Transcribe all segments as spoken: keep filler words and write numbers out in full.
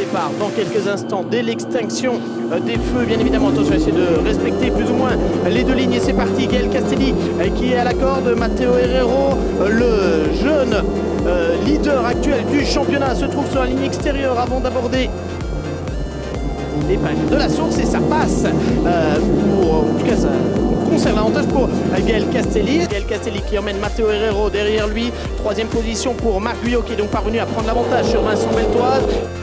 départ dans quelques instants dès l'extinction des feux, bien évidemment. Attention, essayer de respecter plus ou moins les deux lignes et c'est parti. Gaël Castelli qui est à la corde, Matteo Herrero, le jeune euh, leader actuel du championnat, se trouve sur la ligne extérieure avant d'aborder l'épingle de la source et ça passe euh, pour, en tout cas ça conserve l'avantage pour Gaël Castelli. Gaël Castelli qui emmène Matteo Herrero derrière lui. Troisième position pour Marc Guyot qui est donc parvenu à prendre l'avantage sur Vincent Beltoise.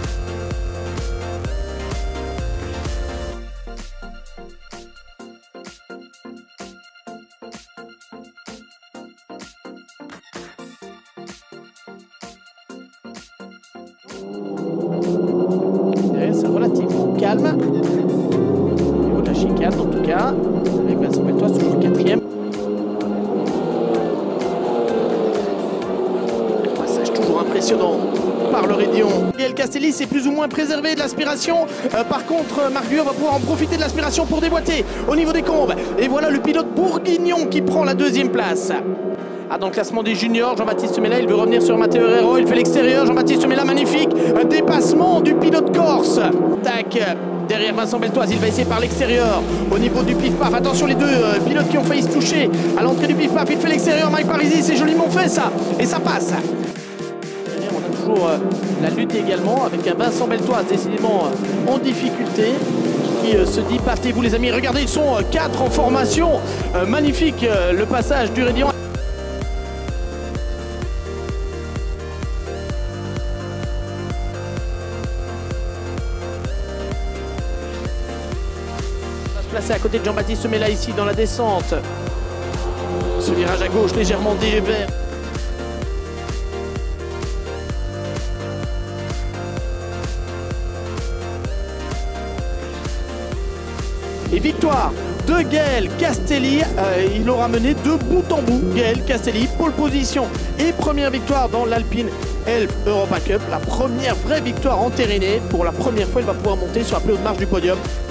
C'est relativement calme. Au niveau de la chicane en tout cas. Avec Vincent Beltoise toujours quatrième. Passage toujours impressionnant par le Rédillon. Gaël Castelli s'est plus ou moins préservé de l'aspiration. Euh, par contre, Marc Guyot va pouvoir en profiter de l'aspiration pour déboîter au niveau des combes. Et voilà le pilote bourguignon qui prend la deuxième place. Ah, dans le classement des juniors, Jean-Baptiste Mella, il veut revenir sur Matteo Herrero, il fait l'extérieur, Jean-Baptiste Mella, magnifique, un dépassement du pilote corse. Tac, derrière Vincent Beltoise, il va essayer par l'extérieur, au niveau du pif-paf, attention les deux euh, pilotes qui ont failli se toucher à l'entrée du pif-paf, il fait l'extérieur, Mike Parisi, c'est joliment fait ça, et ça passe. Derrière, on a toujours euh, la lutte également, avec un Vincent Beltoise décidément euh, en difficulté, qui euh, se dit, partez-vous les amis, regardez, ils sont euh, quatre en formation, euh, magnifique euh, le passage du Rédillon. Placé à côté de Jean-Baptiste Mella ici dans la descente. Ce virage à gauche légèrement dévers. Et victoire de Gaël Castelli. Euh, il aura mené de bout en bout. Gaël Castelli, pole position et première victoire dans l'Alpine Elf Europa Cup. La première vraie victoire entérinée. Pour la première fois, il va pouvoir monter sur la plus haute marche du podium.